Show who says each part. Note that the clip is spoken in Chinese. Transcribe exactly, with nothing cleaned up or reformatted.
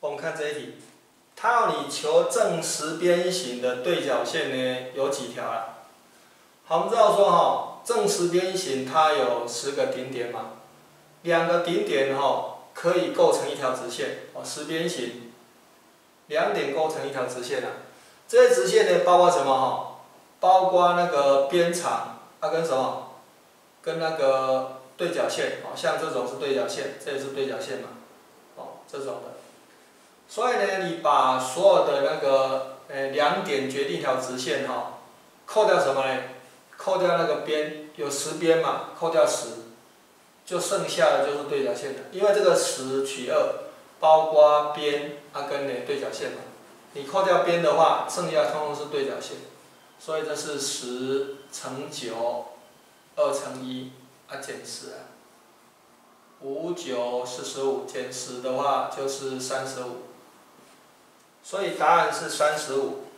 Speaker 1: 我们看这一题，它要你求正十边形的对角线呢，有几条啊？好，我们知道说哈，正十边形它有十个顶点嘛，两个顶点哈可以构成一条直线哦，十边形，两点构成一条直线啊。这些直线呢，包括什么哈？包括那个边长，它、啊、跟什么？跟那个对角线哦，像这种是对角线，这也是对角线嘛，哦，这种的。所以呢，你把所有的那个呃两点决定一条直线哈，扣掉什么呢？扣掉那个边，有十边嘛，扣掉十，就剩下的就是对角线了。因为这个十取二，包括边啊跟呢对角线嘛。你扣掉边的话，剩下通通是对角线，所以这是十乘九，二乘一啊减十啊。五九四十五减十的话就是三十五，所以答案是三十五。